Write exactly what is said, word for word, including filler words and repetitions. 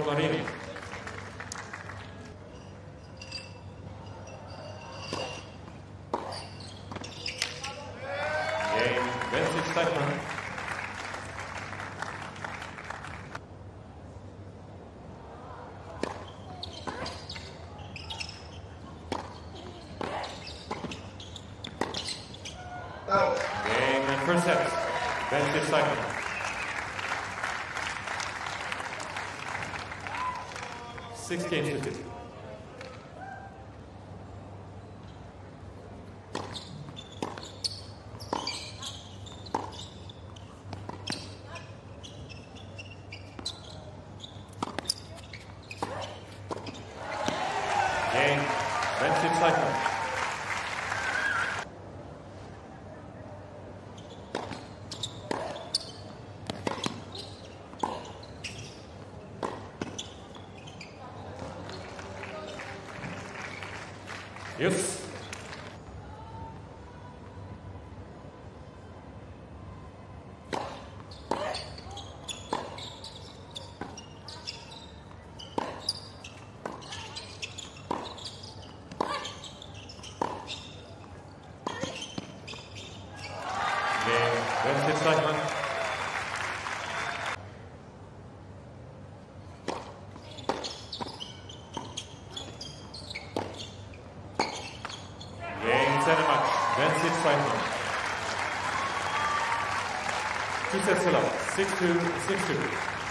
Marino. Game, Bencic, Teichmann. Game and first set, Bencic, Teichmann. Six games to two. Game, Bencic, Teichmann. Yes. Game, Bencic, Teichmann. Game, set and match. Bencic, Teichmann. Two sets to love. six two, six two.